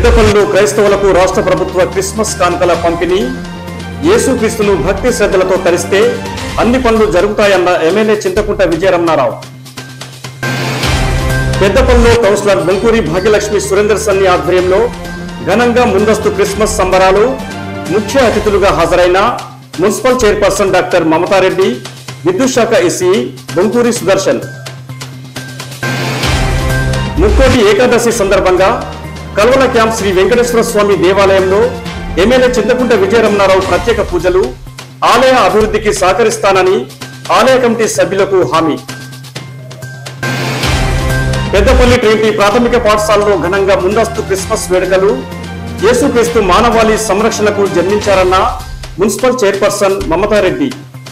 పెద్దపల్లిలో క్రైస్తవులకు రాష్ట్ర ప్రభుత్వ క్రిస్మస్ కానుకల పంపిణీ. యేసుక్రీస్తును భక్తి శ్రద్ధలతో తరిస్తే అన్ని పనులు జరుగుతాయన్న ఎమ్మెల్యే చింతకుంట విజయరమణారావు. పెద్దపల్లిలో కౌన్సిలర్ బొంకూరి భాగ్యలక్ష్మి సురేందర్ సన్ని ఆధ్వర్యంలో ఘనంగా ముందస్తు క్రిస్మస్ సంబరాలు. ముఖ్య అతిథులుగా హాజరైన మున్సిపల్ చైర్పర్సన్ డాక్టర్ మమతారెడ్డి, విద్యుత్ శాఖ ఎస్ఈ బొంకూరి సుదర్శన్. ముక్కోటి ఏకాదశి సందర్భంగా కల్వల క్యాంప్ శ్రీ వెంకటేశ్వర స్వామి దేవాలయంలో ఎమ్మెల్యే చింతకుంట విజయరమణారావు ప్రత్యేక పూజలు. ఆలయ అభివృద్ధికి సహకరిస్తానని ఆలయ కమిటీ సభ్యులకు హామీ. పెద్దపల్లి ట్రైటీ ప్రాథమిక పాఠశాలలో ఘనంగా ముందస్తు క్రిస్మస్ వేడుకలు. యేసుక్రీస్తు మానవాళి సంరక్షణకు జన్మించారన్న మున్సిపల్ చైర్పర్సన్ మమతారెడ్డి.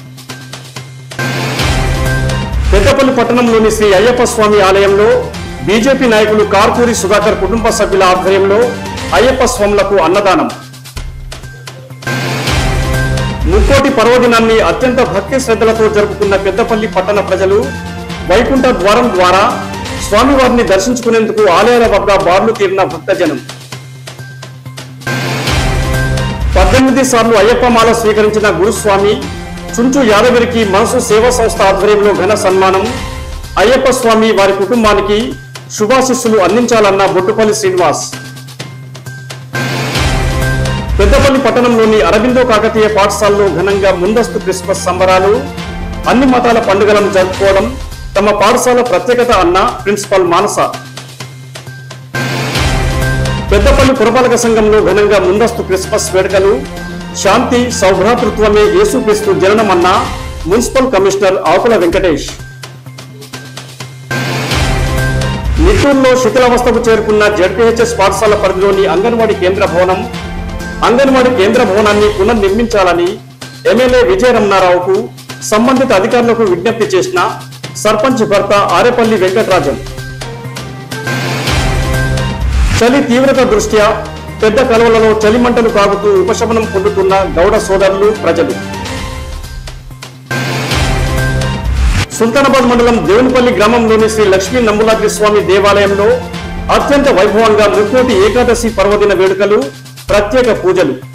పెద్దపల్లి పట్టణంలోని శ్రీ అయ్యప్ప స్వామి ఆలయంలో బీజేపీ నాయకులు కార్పూరి సుధాకర్ కుటుంబ సభ్యుల ఆధ్వర్యంలో అయ్యప్ప స్వాములకు అన్నదానం. ముక్కోటి పర్వదినాన్ని అత్యంత భక్తి శ్రద్ధలతో జరుపుకున్న పెద్దపల్లి పట్టణ ప్రజలు వైకుంఠ ద్వారం ద్వారా స్వామివారిని దర్శించుకునేందుకు ఆలయాల వద్ద బార్లు తీరిన భక్తజనం. 18 సార్లు అయ్యప్ప మాల స్వీకరించిన గురుస్వామి చుంచు యాదగిరికి మనసు సేవా సంస్థ ఆధ్వర్యంలో ఘన సన్మానం. అయ్యప్ప స్వామి వారి కుటుంబానికి శుభాశిస్సులు అందించాలన్న బొట్టుపల్లి శ్రీనివాస్. పెద్దపల్లి పట్టణంలోని అరబిందో కాకతీయ పాఠశాలలో ఘనంగా ముందస్తు క్రిస్మస్ సంబరాలు. అన్ని మతాల పండుగలను జరుపుకోవడం తమ పాఠశాల ప్రత్యేకత అన్న ప్రిన్సిపల్ మానస. పెద్దపల్లి పురపాలక సంఘంలో ఘనంగా ముందస్తు క్రిస్మస్ వేడుకలు. శాంతి సౌభ్రాతృత్వమే యేసుక్రీస్తు జననమన్న మున్సిపల్ కమిషనర్ ఆకుల వెంకటేష్. నిట్టూరులో శిథిలావస్థకు చేరుకున్న జెడ్పీహెచ్ఎస్ పాఠశాల పరిధిలోని అంగన్వాడీ కేంద్ర భవనం. అంగన్వాడీ కేంద్ర భవనాన్ని పునర్నిర్మించాలని ఎమ్మెల్యే విజయరమణారావుకు సంబంధిత అధికారులకు విజ్ఞప్తి చేసిన సర్పంచ్ భర్త ఆరేపల్లి వెంకటరాజన్. చలి తీవ్రత దృష్ట్యా పెద్ద కలవలలో చలిమంటలు కాగుతూ ఉపశమనం పొందుతున్న గౌడ సోదరులు, ప్రజలు. సుల్తానాబాద్ మండలం దేవునిపల్లి గ్రామంలోని శ్రీ లక్ష్మీ నమ్ములాద్రి స్వామి దేవాలయంలో అత్యంత వైభవంగా ముక్కోటి ఏకాదశి పర్వదిన వేడుకలు, ప్రత్యేక పూజలు.